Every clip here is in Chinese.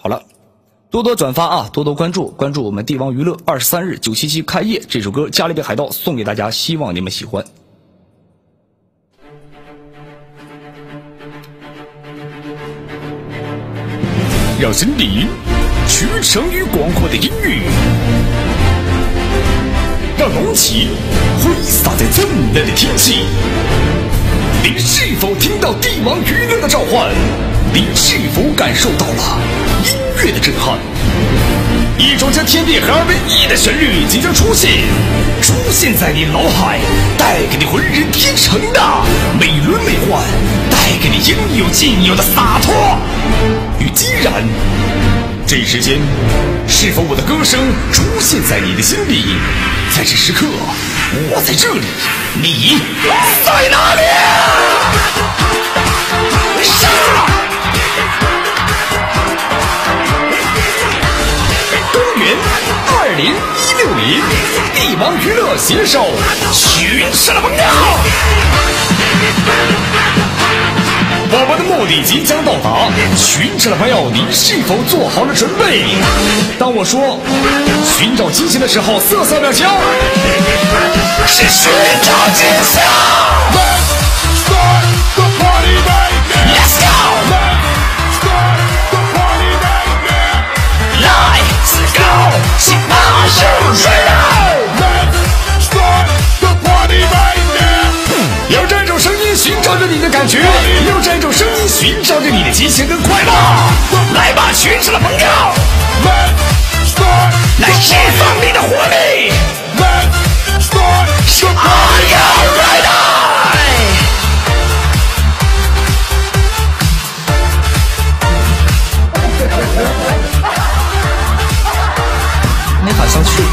好了，多多转发啊，多多关注我们帝王娱乐23日977开业这首歌《加勒比海盗》送给大家，希望你们喜欢。让森林驰骋于广阔的音乐，让龙旗挥洒在灿烂的天际。您是否听到帝王娱乐的召唤？您是否感受到了音乐的震撼？一种将天地合而为一的旋律即将出现在你脑海，带给你浑然天成的美轮美奂，带给你应有尽有的洒脱与激然。这一时间，是否我的歌声出现在你的心里？在这时刻，我在这里，你在哪里？上！公元2016年，帝王娱乐携手寻神的朋友。我们的目的即将到达，寻找的朋友，你是否做好了准备？当我说寻找金钱的时候，瑟瑟表情，是寻找金钱。Let's start the party right now. Let's go. Let's start the party right now. Let's go. 请马上睡了。Let's start the party right now. 有这种声音寻找着你的感觉，有这种声音寻找着你的激情跟快乐。来吧，寻找的朋友，来释放你的活力。Are you ready？ 没喊上去。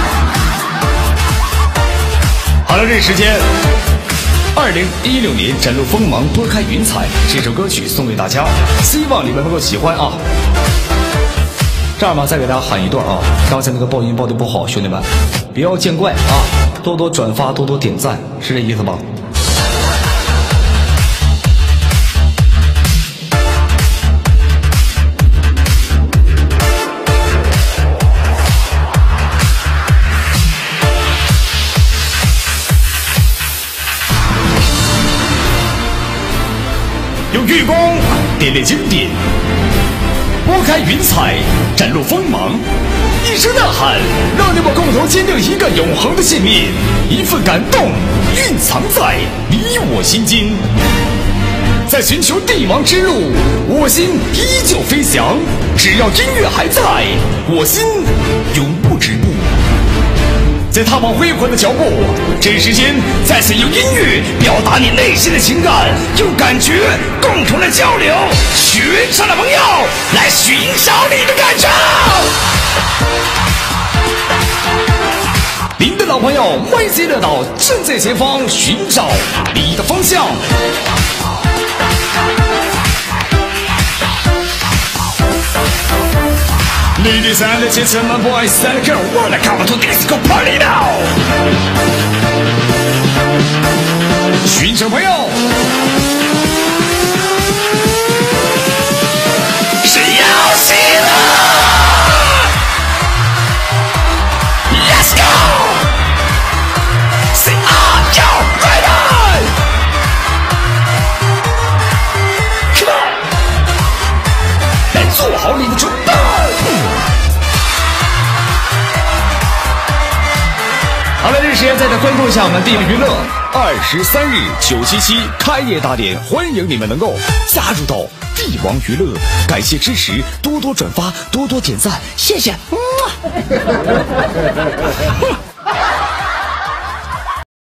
好了，这时间。2016年展露锋芒，拨开云彩，这首歌曲送给大家，希望你们能够喜欢啊。这样吧，再给大家喊一段啊，刚才那个爆音爆的不好，兄弟们不要见怪啊，多多转发，多多点赞，是这意思吧？用月光点亮经典，拨开云彩，展露锋芒。一声呐喊，让你我共同坚定一个永恒的信念，一份感动蕴藏在你我心间。在寻求帝王之路，我心依旧飞翔。只要音乐还在，我心永不止步。在踏往辉煌的脚步，这时间再次用音乐表达你内心的情感，用感觉共同的交流。寻找的朋友，来寻找你的感觉。您的老朋友歪西乐岛正在前方，寻找你的方向。Ladies and gentlemen, boys and girls, welcome to disco party now. 寻找朋友，是游戏了。Let's go. Say are you ready? Come on. 来做好你的准备。好了，这时间再来关注一下我们帝王娱乐23日977开业大典，欢迎你们能够加入到帝王娱乐，感谢支持，多多转发，多多点赞，谢谢。